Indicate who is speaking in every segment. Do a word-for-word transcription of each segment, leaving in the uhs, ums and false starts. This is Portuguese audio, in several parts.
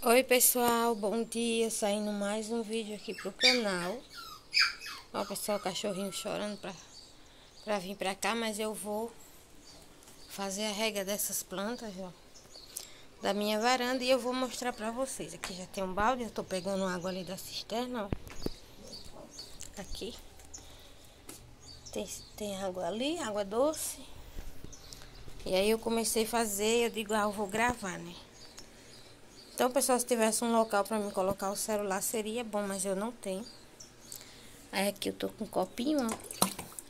Speaker 1: Oi pessoal, bom dia, saindo mais um vídeo aqui pro canal. Ó pessoal, o cachorrinho chorando pra, pra vir pra cá, mas eu vou fazer a rega dessas plantas, ó, da minha varanda, e eu vou mostrar pra vocês. Aqui já tem um balde, eu tô pegando água ali da cisterna, ó. Aqui tem, tem água ali, água doce. E aí eu comecei a fazer, eu digo, ah, eu vou gravar, né? Então, pessoal, se tivesse um local pra mim colocar o celular, seria bom, mas eu não tenho. Aí aqui eu tô com um copinho, ó.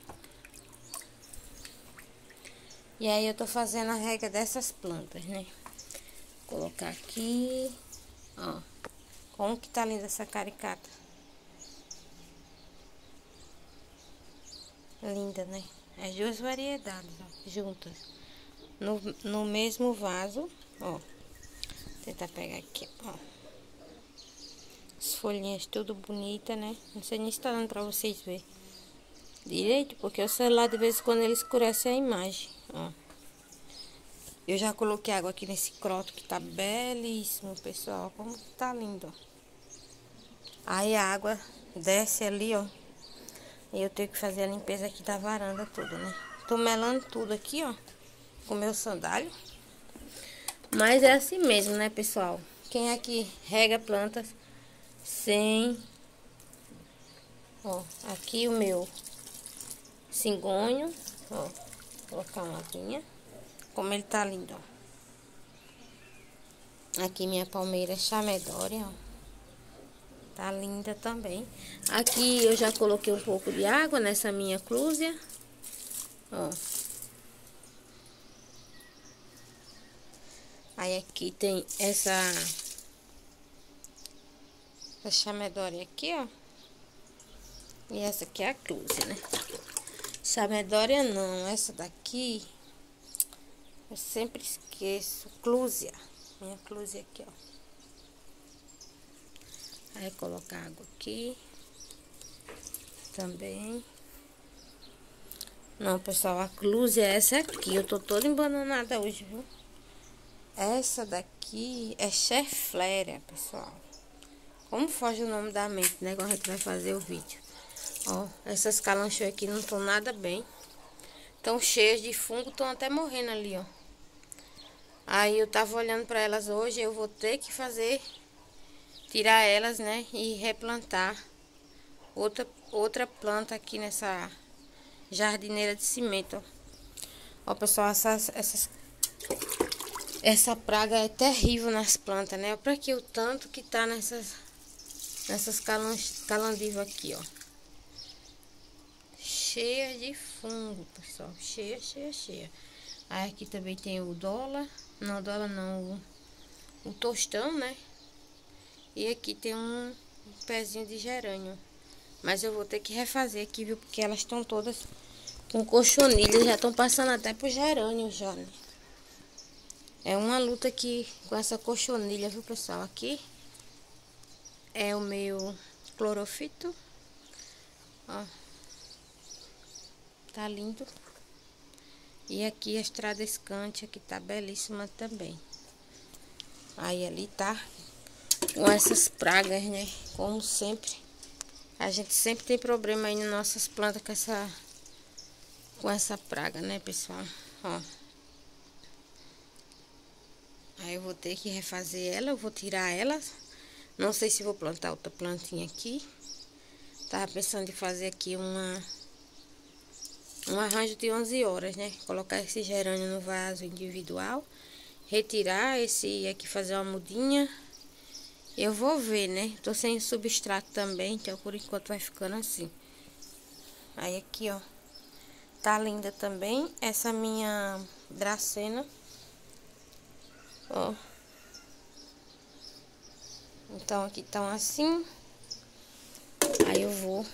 Speaker 1: E aí eu tô fazendo a rega dessas plantas, né? Vou colocar aqui, ó. Como que tá linda essa caricata. Linda, né? As duas variedades, ó, juntas. No, no mesmo vaso, ó. Vou tentar pegar aqui, ó. As folhinhas tudo bonita, né? Não sei nem se tá dando pra vocês verem direito, porque o celular de vez em quando ele escurece a imagem, ó. Eu já coloquei água aqui nesse croto que tá belíssimo, pessoal. Como que tá lindo, ó. Aí a água desce ali, ó. E eu tenho que fazer a limpeza aqui da varanda toda, né? Tô melando tudo aqui, ó, com meu sandália. Mas é assim mesmo, né, pessoal? Quem aqui rega plantas sem... Ó, aqui o meu cingonho, ó. Vou colocar uma aguinha. Como ele tá lindo, ó. Aqui minha palmeira chamedória, ó. Tá linda também. Aqui eu já coloquei um pouco de água nessa minha clúzia, ó. Aí aqui tem essa... Essa chamedória aqui, ó. E essa aqui é a clúzia, né? Chamedória não, essa daqui... Eu sempre esqueço. Clúzia. Minha clúzia aqui, ó. Aí colocar água aqui. Também. Não, pessoal, a clúzia é essa aqui. Eu tô toda embananada hoje, viu? Essa daqui é cheflera, pessoal. Como foge o nome da mente, né? Quando a gente vai fazer o vídeo. Ó, essas calanchas aqui não estão nada bem. Estão cheias de fungo, estão até morrendo ali, ó. Aí eu tava olhando pra elas hoje, eu vou ter que fazer, tirar elas, né? E replantar outra, outra planta aqui nessa jardineira de cimento, ó. Ó, pessoal, essas, essas, essa praga é terrível nas plantas, né? Pra que o tanto que tá nessas, nessas calandivas aqui, ó. Cheia de fungo, pessoal. Cheia, cheia, cheia. Aí aqui também tem o dólar. Não, dólar não. O, o tostão, né? E aqui tem um, um pezinho de gerânio. Mas eu vou ter que refazer aqui, viu? Porque elas estão todas com cochonilha. Já estão passando até pro gerânio já, né? É uma luta aqui com essa cochonilha, viu, pessoal? Aqui é o meu clorofito. Ó. Tá lindo. E aqui a estrada escante, aqui tá belíssima também. Aí ali tá com essas pragas, né? Como sempre. A gente sempre tem problema aí nas nossas plantas com essa, com essa praga, né, pessoal? Ó. Aí eu vou ter que refazer ela, eu vou tirar elas. Não sei se vou plantar outra plantinha aqui. Tava pensando em fazer aqui uma... Um arranjo de onze horas, né? Colocar esse gerânio no vaso individual. Retirar esse aqui, fazer uma mudinha. Eu vou ver, né? Tô sem substrato também, então por enquanto vai ficando assim. Aí aqui, ó. Tá linda também essa minha dracena. Ó. Então aqui estão assim. Aí eu vou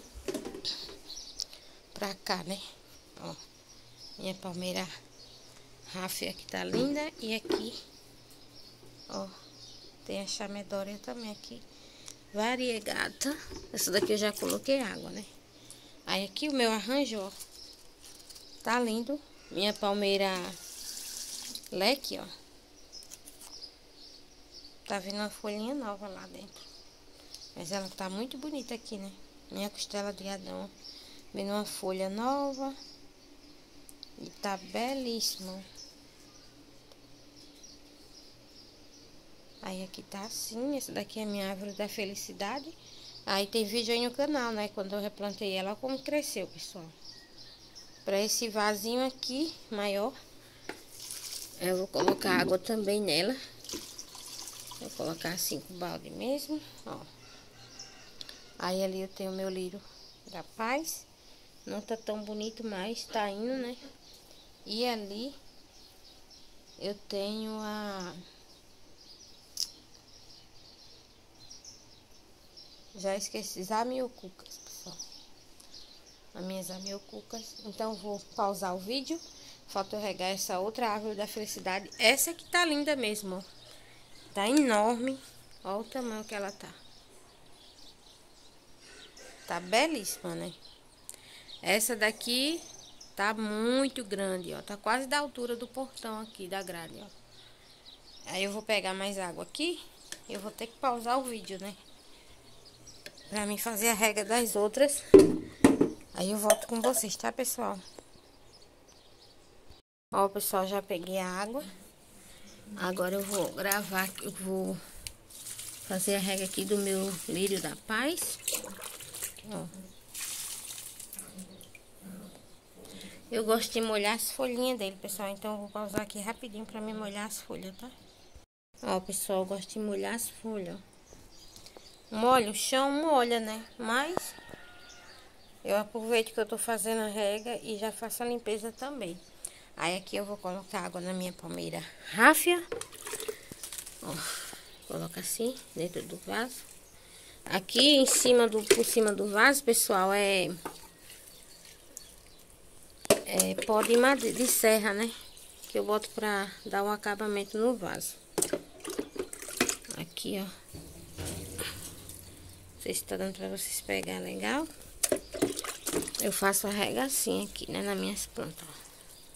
Speaker 1: pra cá, né? Ó, minha palmeira ráfia que tá linda. E aqui, ó, tem a chamedória também aqui, variegata. Essa daqui eu já coloquei água, né? Aí aqui o meu arranjo, ó, tá lindo. Minha palmeira leque, ó, tá vendo uma folhinha nova lá dentro. Mas ela tá muito bonita aqui, né? Minha costela de Adão. Vendo uma folha nova. E tá belíssima. Aí aqui tá assim. Essa daqui é a minha árvore da felicidade. Aí tem vídeo aí no canal, né? Quando eu replantei ela, como cresceu, pessoal. Pra esse vasinho aqui, maior, eu vou colocar água também nela. Vou colocar cinco balde mesmo, ó. Aí ali eu tenho o meu lírio da paz. Não tá tão bonito, mas tá indo, né? E ali eu tenho a... Já esqueci, zamioculcas, pessoal. As minhas zamioculcas. Então vou pausar o vídeo. Falta eu regar essa outra árvore da felicidade. Essa aqui tá linda mesmo, ó. Tá enorme. Olha o tamanho que ela tá. Tá belíssima, né? Essa daqui tá muito grande, ó. Tá quase da altura do portão aqui, da grade, ó. Aí eu vou pegar mais água aqui. Eu vou ter que pausar o vídeo, né? Pra mim fazer a rega das outras. Aí eu volto com vocês, tá, pessoal? Ó, pessoal, já peguei a água. Agora eu vou gravar, eu vou fazer a rega aqui do meu lírio da paz. Ó. Eu gosto de molhar as folhinhas dele, pessoal. Então eu vou pausar aqui rapidinho pra me molhar as folhas, tá? Ó, pessoal, eu gosto de molhar as folhas. Molha o chão, molha, né? Mas eu aproveito que eu tô fazendo a rega e já faço a limpeza também. Aí aqui eu vou colocar água na minha palmeira ráfia. Ó, coloca assim, dentro do vaso. Aqui em cima do, por cima do vaso, pessoal, é... É pó de madeira, de serra, né? Que eu boto pra dar um acabamento no vaso. Aqui, ó. Não sei se tá dando pra vocês pegar legal. Eu faço a rega assim aqui, né? Nas minhas plantas, ó.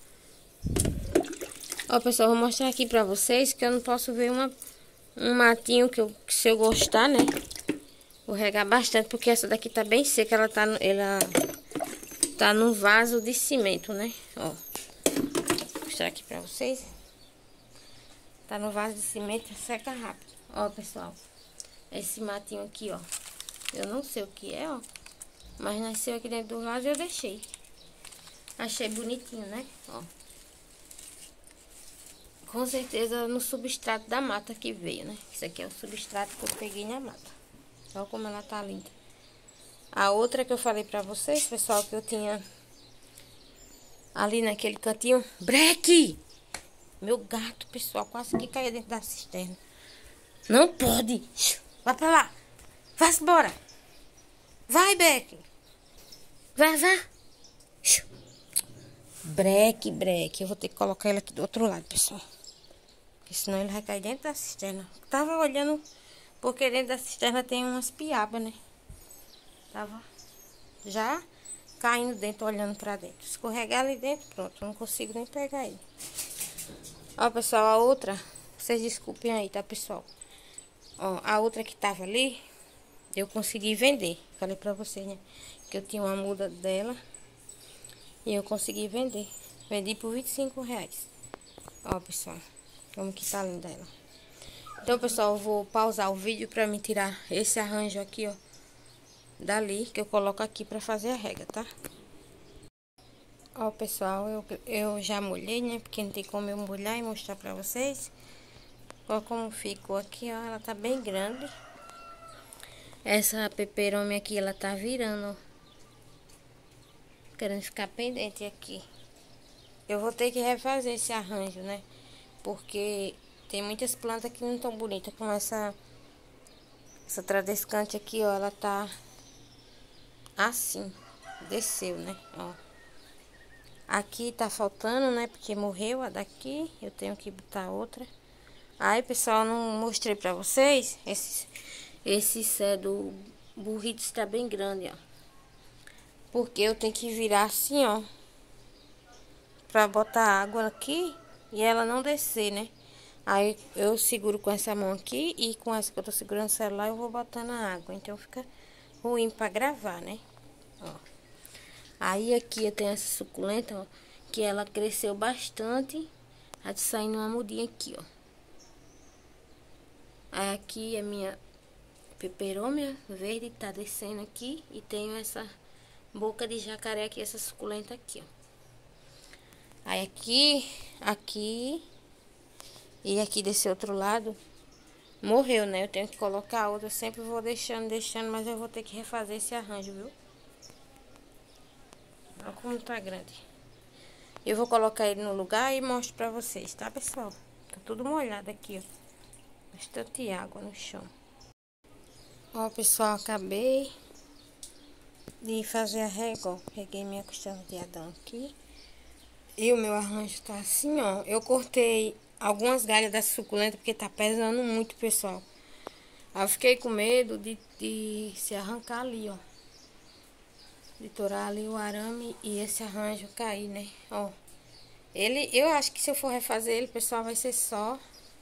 Speaker 1: Ó, pessoal, vou mostrar aqui pra vocês que eu não posso ver uma, um matinho que, eu, que se eu gostar, né? Vou regar bastante, porque essa daqui tá bem seca. Ela tá, ela tá no vaso de cimento, né? Ó. Vou mostrar aqui pra vocês. Tá no vaso de cimento, seca rápido. Ó, pessoal. Esse matinho aqui, ó. Eu não sei o que é, ó. Mas nasceu aqui dentro do vaso e eu deixei. Achei bonitinho, né? Ó. Com certeza no substrato da mata que veio, né? Isso aqui é o substrato que eu peguei na mata. Olha como ela tá linda. A outra que eu falei pra vocês, pessoal, que eu tinha ali naquele cantinho. Breque! Meu gato, pessoal, quase que caiu dentro da cisterna. Não pode! Vai pra lá! Vai-se embora! Vai, Breque! Vai, vai! Breque, breque. Eu vou ter que colocar ele aqui do outro lado, pessoal. Porque senão ele vai cair dentro da cisterna. Tava olhando, porque dentro da cisterna tem umas piabas, né? Tava já caindo dentro, olhando pra dentro. Escorregar ali dentro, pronto. Não consigo nem pegar ele. Ó, pessoal, a outra... Vocês desculpem aí, tá, pessoal? Ó, a outra que tava ali, eu consegui vender. Falei pra vocês, né? Que eu tinha uma muda dela. E eu consegui vender. Vendi por vinte e cinco reais. Ó, pessoal. Como que tá linda ela. Então, pessoal, eu vou pausar o vídeo pra me tirar esse arranjo aqui, ó. Dali, que eu coloco aqui pra fazer a rega, tá? Ó, pessoal, eu, eu já molhei, né? Porque não tem como eu molhar e mostrar pra vocês. Ó como ficou aqui, ó. Ela tá bem grande. Essa peperome aqui, ela tá virando, ó. Querendo ficar pendente aqui. Eu vou ter que refazer esse arranjo, né? Porque tem muitas plantas que não estão bonitas. Como essa... Essa tradescante aqui, ó. Ela tá... assim. Desceu, né? Ó. Aqui tá faltando, né? Porque morreu a daqui. Eu tenho que botar outra. Aí, pessoal, não mostrei pra vocês. Esse, esse cé do burrito está bem grande, ó. Porque eu tenho que virar assim, ó. Pra botar água aqui e ela não descer, né? Aí eu seguro com essa mão aqui e com essa que eu tô segurando o celular eu vou botando a água. Então fica ruim pra gravar, né? Ó. Aí aqui eu tenho essa suculenta, ó, que ela cresceu bastante. Tá saindo uma mudinha aqui, ó. Aí aqui é minha peperômia verde, tá descendo aqui. E tenho essa boca de jacaré aqui, essa suculenta aqui, ó. Aí aqui, aqui e aqui desse outro lado morreu, né? Eu tenho que colocar a outra. Eu sempre vou deixando, deixando, mas eu vou ter que refazer esse arranjo, viu? Olha como tá grande. Eu vou colocar ele no lugar e mostro pra vocês, tá, pessoal? Tá tudo molhado aqui, ó. Bastante água no chão. Ó, pessoal, acabei de fazer a régua, ó. Peguei minha costela de Adão aqui. E o meu arranjo tá assim, ó. Eu cortei algumas galhas dessa suculenta porque tá pesando muito, pessoal. Aí eu fiquei com medo de, de se arrancar ali, ó. De torar ali o arame e esse arranjo cair, né? Ó. Ele, eu acho que se eu for refazer ele, pessoal, vai ser só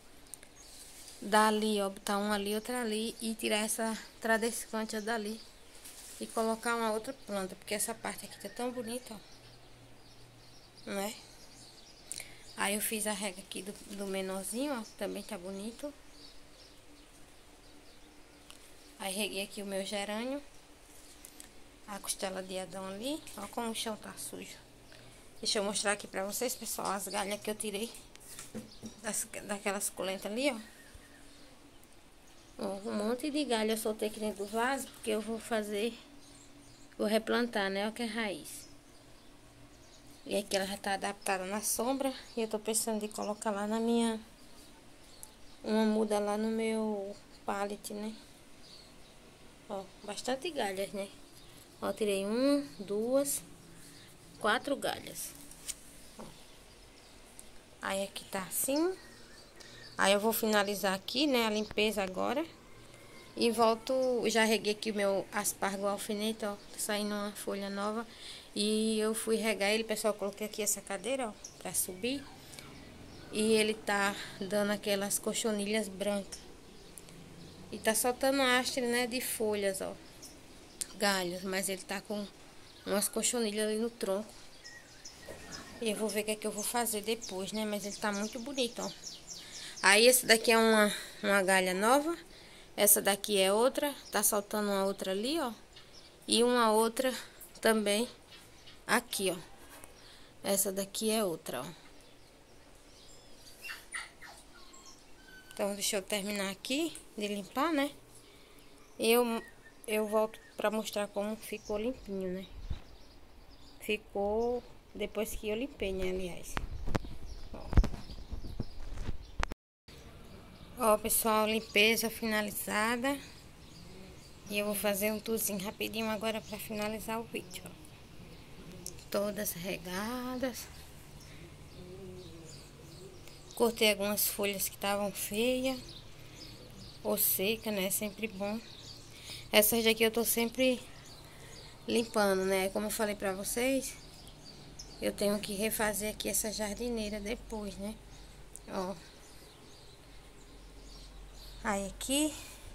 Speaker 1: dali, ó. Botar um ali, outra ali e tirar essa tradescante dali. E colocar uma outra planta, porque essa parte aqui tá tão bonita, ó. Né? Aí eu fiz a régua aqui do, do menorzinho, ó, também tá bonito. Aí reguei aqui o meu gerânio, a costela de Adão ali, ó como o chão tá sujo. Deixa eu mostrar aqui pra vocês, pessoal, as galhas que eu tirei das, daquela suculenta ali, ó. Ó, um monte de galha eu soltei aqui dentro do vaso, porque eu vou fazer, vou replantar, né, ó que é raiz. E aqui ela já tá adaptada na sombra. E eu tô pensando de colocar lá na minha... uma muda lá no meu pallet, né? Ó, bastante galhas, né? Ó, tirei um, duas, quatro galhas. Ó. Aí aqui tá assim. Aí eu vou finalizar aqui, né? A limpeza agora. E volto... Já reguei aqui o meu aspargo alfinete, ó. Tá saindo uma folha nova. E eu fui regar ele, pessoal, coloquei aqui essa cadeira, ó, pra subir. E ele tá dando aquelas cochonilhas brancas. E tá soltando hastre, né, de folhas, ó. Galhos, mas ele tá com umas cochonilhas ali no tronco. E eu vou ver o que é que eu vou fazer depois, né, mas ele tá muito bonito, ó. Aí esse daqui é uma, uma galha nova. Essa daqui é outra, tá soltando uma outra ali, ó. E uma outra também aqui, ó. Essa daqui é outra, ó. Então, deixa eu terminar aqui de limpar, né? E eu, eu volto pra mostrar como ficou limpinho, né? Ficou depois que eu limpei, né, aliás. Ó, ó pessoal, limpeza finalizada. E eu vou fazer um tourzinho rapidinho agora pra finalizar o vídeo, ó. Todas regadas. Cortei algumas folhas que estavam feias ou seca, né? Sempre bom. Essas daqui eu tô sempre limpando, né? Como eu falei pra vocês, eu tenho que refazer aqui essa jardineira depois, né? Ó. Aí aqui,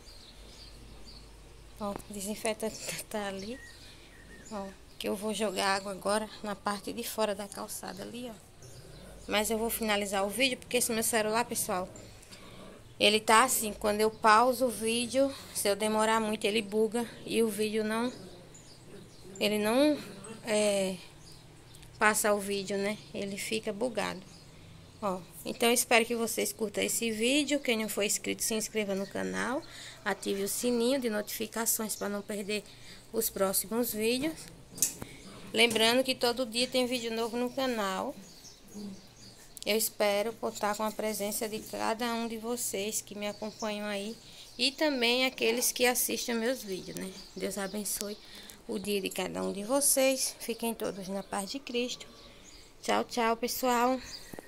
Speaker 1: ó, desinfetante tá ali, ó. Que eu vou jogar água agora na parte de fora da calçada ali, ó. Mas eu vou finalizar o vídeo, porque esse meu celular, pessoal, ele tá assim, quando eu pauso o vídeo, se eu demorar muito, ele buga e o vídeo não... Ele não é, passa o vídeo, né? Ele fica bugado. Ó, então eu espero que vocês curtam esse vídeo. Quem não for inscrito, se inscreva no canal. Ative o sininho de notificações para não perder os próximos vídeos. Lembrando que todo dia tem vídeo novo no canal. Eu espero contar com a presença de cada um de vocês que me acompanham aí. E também aqueles que assistem meus vídeos, né? Deus abençoe o dia de cada um de vocês. Fiquem todos na paz de Cristo. Tchau, tchau, pessoal.